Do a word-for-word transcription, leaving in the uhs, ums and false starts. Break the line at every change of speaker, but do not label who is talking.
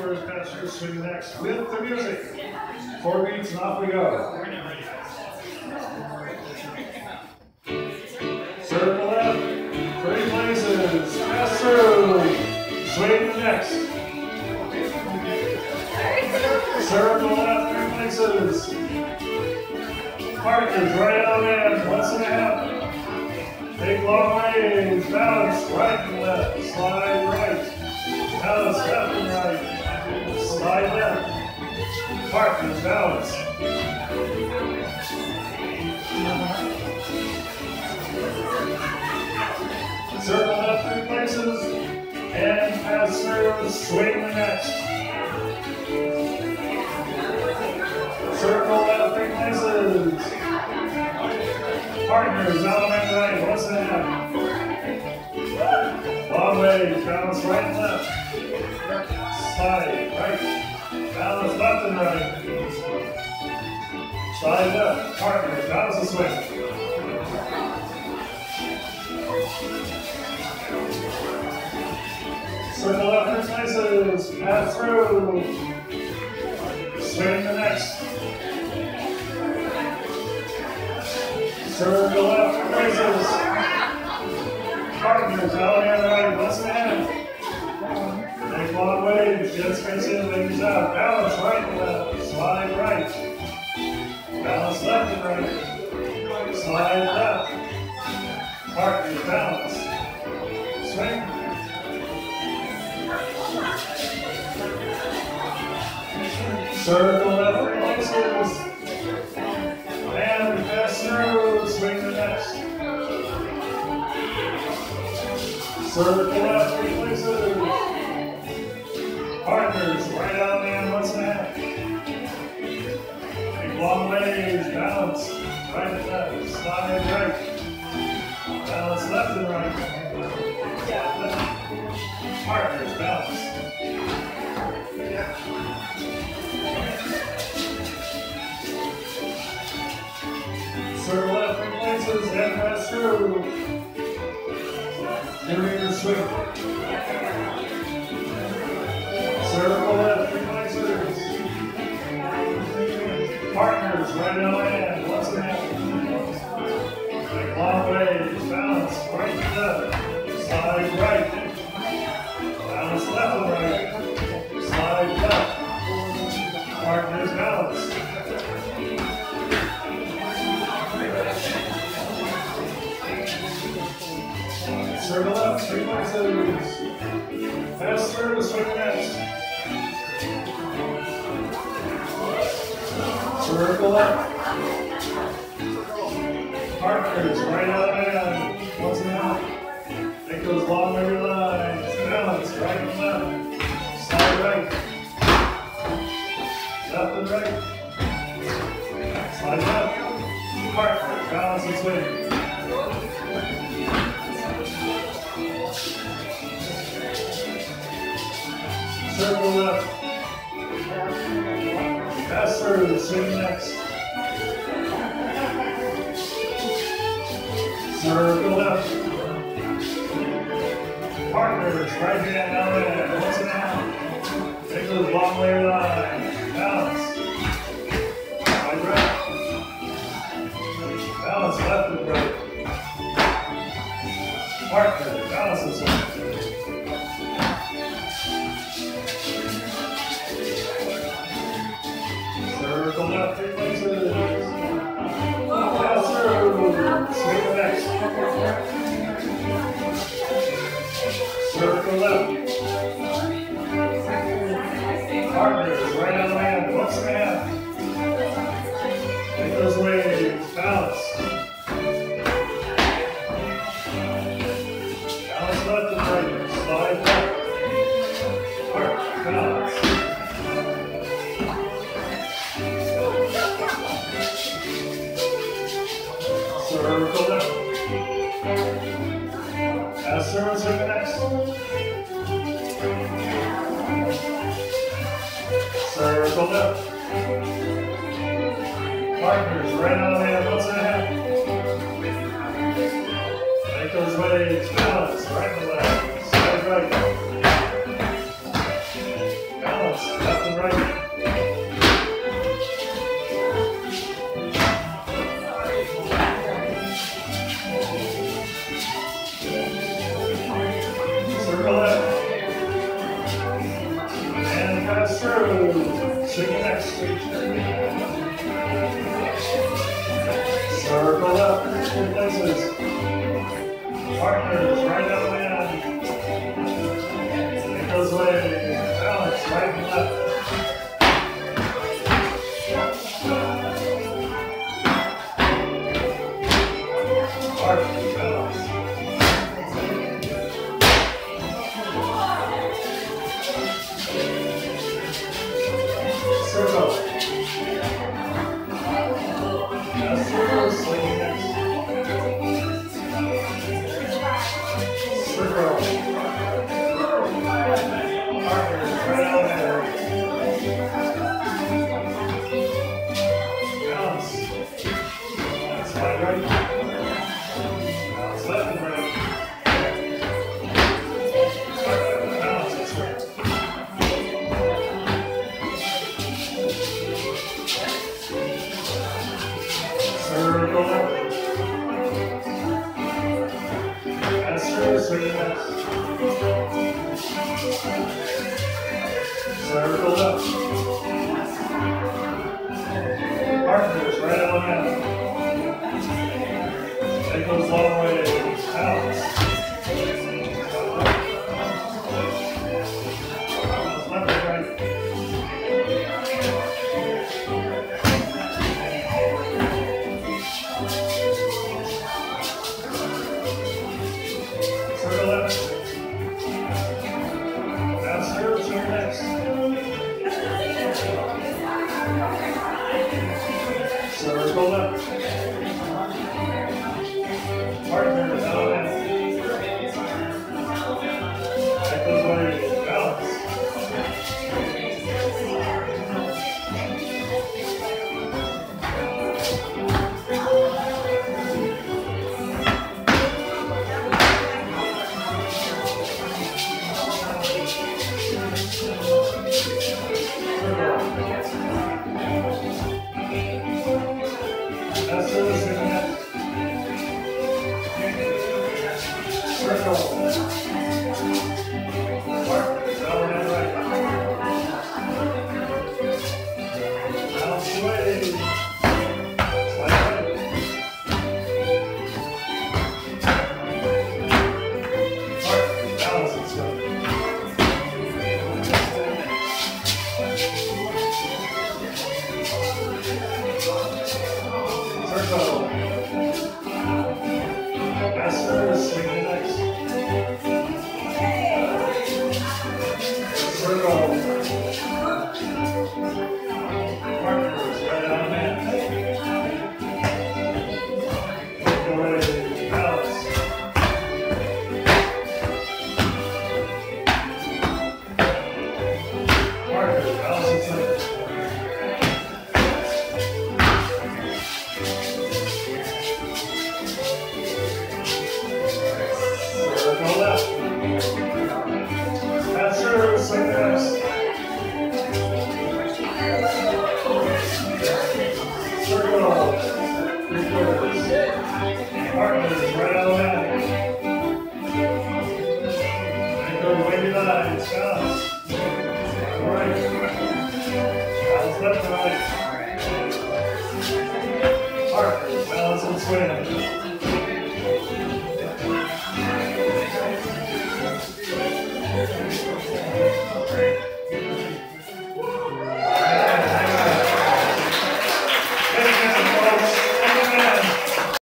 first pass through, swing next with the music. Four beats and off we go. Circle left, three places, pass through, swing next. Circle left, three places. Partners right on in, once and a half. Take long waves, balance right and left, slide right. Balance left and right, slide left. Partners, balance. Circle left three places, and pass through, swing the next. Circle left three places. Partners, out and right, once and a half. Long waves, balance right and left. Slide right, balance left and right. Slide left, partners, balance the swing. Circle left three places, pass through, swing the next. Circle left three places, partners, out and right, once and a half. Take long waves, get space in, ladies out, balance right and left, slide right. Balance left and right, slide left. Partners, balance, swing. Circle left three places, and pass through, swing the next. Circle left three places, partners, right on in, once and a half. Take long waves, balance, right and left, slide right. Balance left and right, left. Partners, balance. Circle left three places and pass through. Doing the swing. Circle left three places. Partners right on land, once and a half. Take long waves, balance right and left. Slide right. Balance left and right. Slide left. Partners, balance. Circle left, three places. Pass through, swing next. Circle left. Partners, right on in, once and a half. Take those long wavy lines. Balance, right and left. Slide right. Left and right. Slide left. Partners, balance and swing. Circle left. Pass through, swing next. Circle left. Partners, right hand down in, once and a half. Take those long wavy lines. Balance. Right, right. Balance left and right. Partners, balance this one. Circle left three places. Pass through. Swing the next. Circle left. Partners, right on land, once and a half. Take those waves, balance. Balance left and right, slide left. Park, balance. Circle left. Pass through, swing the next. Circle left. Partners, right on hand, once and a half. Make those waves, balance, right and left. Slide right. Balance. Pass through. Swing it next. Circle up. Two places. Partners right out and in. It goes away. Balance right and left. Partners, balance. Circle. Now circle, swing next. Circle. Partners right out there. Balance. Slide right. Balance left and right. Balance this way. Circle up. Pass through, swing next. Circle up. Partners right on out. That goes long way. Balance. Balance left and right. Circle left. Pass through, swing next. Circle left. Partners out and that goes away. Balance. That's the swing next. Circle. Partners out and right. Balance away. Slide right. Partners, balance this way. Circle. Pass through, swing the next. Circle. Partners right on in. Go away. Balance. Partners, balance this way. Circle left. Pass through, swing the next. Circle. Three quarters. Partners right out of that. And go wavy lines. Balance. Right. Balance left and right. Partners, balance and swing.